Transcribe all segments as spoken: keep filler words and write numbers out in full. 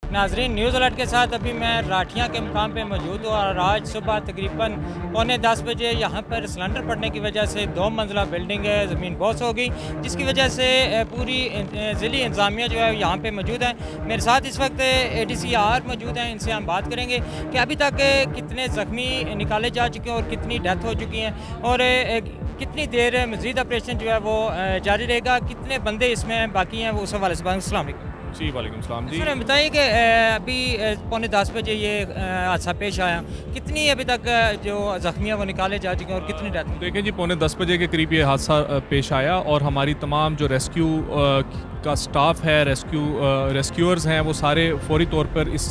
नाजरीन, news alert के साथ अभी मैं राठियाँ के मुकाम पे मौजूद हूँ और आज सुबह तकरीबन पौने दस बजे यहाँ पर सिलेंडर पड़ने की वजह से दो मंजिला बिल्डिंग है ज़मीन बोस हो गई, जिसकी वजह से पूरी ज़िली इंतज़ामिया जो है यहाँ पे मौजूद है। मेरे साथ इस वक्त ए डी सी आर मौजूद हैं, इनसे हम बात करेंगे कि अभी तक कितने ज़ख्मी निकाले जा चुके हैं और कितनी डेथ हो चुकी हैं और कितनी देर मज़ीद ऑपरेशन जो है वो जारी रहेगा, कितने बंदे इसमें बाकी हैं, वो उस हवाले से बात। अस्सलाम वालेकुम। जी वालेकुम सलाम जी। सर बताइए कि अभी पौने दस बजे ये हादसा पेश आया, कितनी अभी तक जो ज़ख्मी वो निकाले जा चुके हैं और कितनी डेथ? देखें जी, पौने दस बजे के करीब ये हादसा पेश आया और हमारी तमाम जो रेस्क्यू का स्टाफ है, रेस्क्यू रेस्क्यूअर्स हैं, वो सारे फौरी तौर पर इस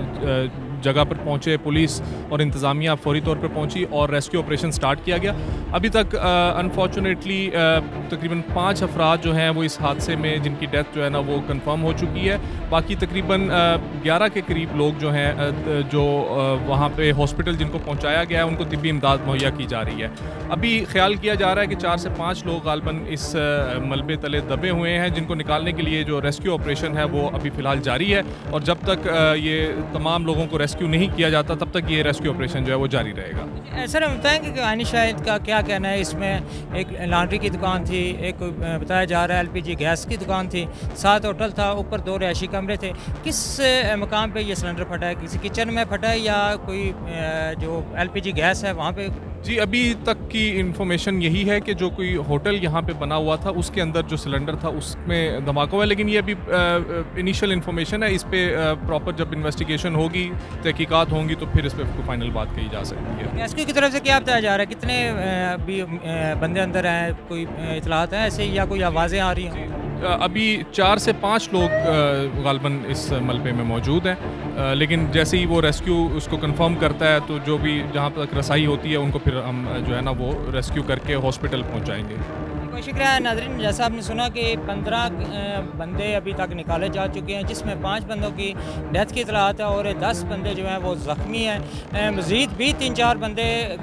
जगह पर पहुंचे। पुलिस और इंतज़ामिया फौरी तौर पर पहुंची और रेस्क्यू ऑपरेशन स्टार्ट किया गया। अभी तक अनफॉर्चुनेटली तकरीबन पाँच अफराद जो हैं वो इस हादसे में जिनकी डेथ जो है ना वो कंफर्म हो चुकी है। बाकी तकरीबन ग्यारह के करीब लोग जो हैं जो वहाँ पे हॉस्पिटल जिनको पहुँचाया गया है उनको तिब्बी इमदाद मुहैया की जा रही है। अभी ख्याल किया जा रहा है कि चार से पाँच लोग गालबन इस मलबे तले दबे हुए हैं, जिनको निकालने के लिए जो रेस्क्यू ऑपरेशन है वो अभी फ़िलहाल जारी है और जब तक ये तमाम लोगों को रेस्क्यू नहीं किया जाता तब तक ये रेस्क्यू ऑपरेशन जो है वो जारी रहेगा। सर हम बताएंगे कि आनी शाहिद का क्या कहना है इसमें? एक लॉन्ड्री की दुकान थी, एक बताया जा रहा है एल पी जी गैस की दुकान थी, साथ होटल था, ऊपर दो रिहायशी कमरे थे। किस मकाम पे ये सिलेंडर फटा है? किसी किचन में फटा है या कोई जो एल पी जी गैस है वहाँ पे? जी, अभी तक की इन्फॉर्मेशन यही है कि जो कोई होटल यहाँ पे बना हुआ था उसके अंदर जो सिलेंडर था उसमें धमाका हुआ है, लेकिन ये अभी इनिशियल इन्फॉर्मेशन है। इस पे प्रॉपर जब इन्वेस्टिगेशन होगी, तहकीकात होंगी तो फिर इस पर फाइनल बात कही जा सकती है। रेस्क्यू की तरफ से क्या बताया जा रहा है? कितने अभी बंदे अंदर हैं? कोई इतलात है ऐसे या कोई आवाज़ें आ रही हैं? अभी चार से पाँच लोग गालबन इस मलबे में मौजूद हैं, लेकिन जैसे ही वो रेस्क्यू उसको कंफर्म करता है तो जो भी जहाँ तक रसाई होती है उनको फिर हम जो है ना वो रेस्क्यू करके हॉस्पिटल पहुँचाएँगे। शुक्रिया नाज़रीन, जैसा आपने सुना कि पंद्रह बंदे अभी तक निकाले जा चुके हैं, जिसमें पाँच बंदों की डेथ की इतलात है और दस बंदे जो हैं वो ज़ख्मी हैं। मज़ीद भी तीन चार बंदे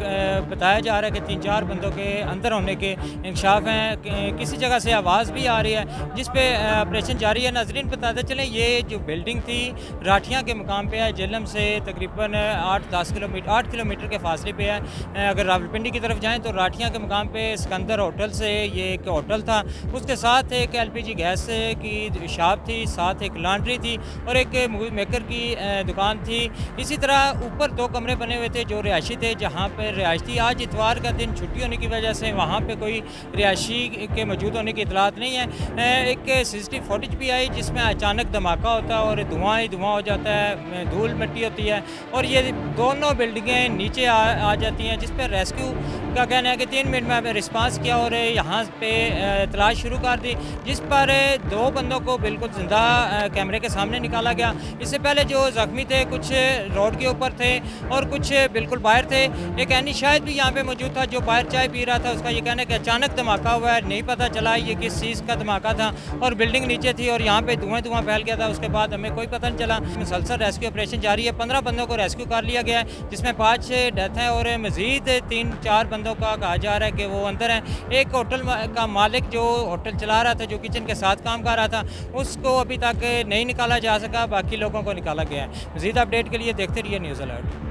बताया जा रहा है कि तीन चार बंदों के अंदर होने के इंकशाफ हैं। किसी जगह से आवाज़ भी आ रही है जिस पे ऑपरेशन जारी है। नाज़रीन बताते चलें, ये जो बिल्डिंग थी राठियाँ के मुकाम पर है, जेलम से तकरीबन आठ दस किलोमीटर आठ किलोमीटर के फासले पर है। अगर रावलपिंडी की तरफ जाएँ तो राठियाँ के मुकाम पर सिकंदर होटल से ये एक होटल था, उसके साथ एक एल पी जी गैस की शॉप थी, साथ एक लॉन्ड्री थी और एक मूवी मेकर की दुकान थी। इसी तरह ऊपर दो कमरे बने हुए थे जो रिहायशी थे, जहाँ पर रिहायश थी। आज इतवार का दिन छुट्टी होने की वजह से वहाँ पे कोई रिहायशी के मौजूद होने की इतलात नहीं है। एक C C T V footage भी आई जिसमें अचानक धमाका होता है और धुआं ही धुआं हो जाता है, धूल मिट्टी होती है और ये दोनों बिल्डिंगें नीचे आ, आ जाती हैं, जिस पर रेस्क्यू का कहना है कि तीन मिनट में रिस्पांस किया और यहाँ पे तलाश शुरू कर दी, जिस पर दो बंदों को बिल्कुल जिंदा कैमरे के सामने निकाला गया। इससे पहले जो ज़ख्मी थे कुछ रोड के ऊपर थे और कुछ बिल्कुल बाहर थे। एक एनी शाहिद भी यहाँ पे मौजूद था जो बाहर चाय पी रहा था, उसका ये कहना है कि अचानक धमाका हुआ है, नहीं पता चला ये किस चीज़ का धमाका था और बिल्डिंग नीचे थी और यहाँ पे धुआं धुआं फैल गया था। उसके बाद हमें कोई पता नहीं चला। मुसलसल रेस्क्यू ऑपरेशन जारी है। पंद्रह बंदों को रेस्क्यू कर लिया गया है, जिसमें पाँच डेथ हैं और मज़ीद तीन चार बंदों का कहा जा रहा है कि वो अंदर हैं। एक होटल का मालिक जो होटल चला रहा था, जो किचन के साथ काम कर रहा था, उसको अभी तक नहीं निकाला जा सका, बाकी लोगों को निकाला गया है। मज़ीद अपडेट के लिए देखते रहिए न्यूज़ अलर्ट।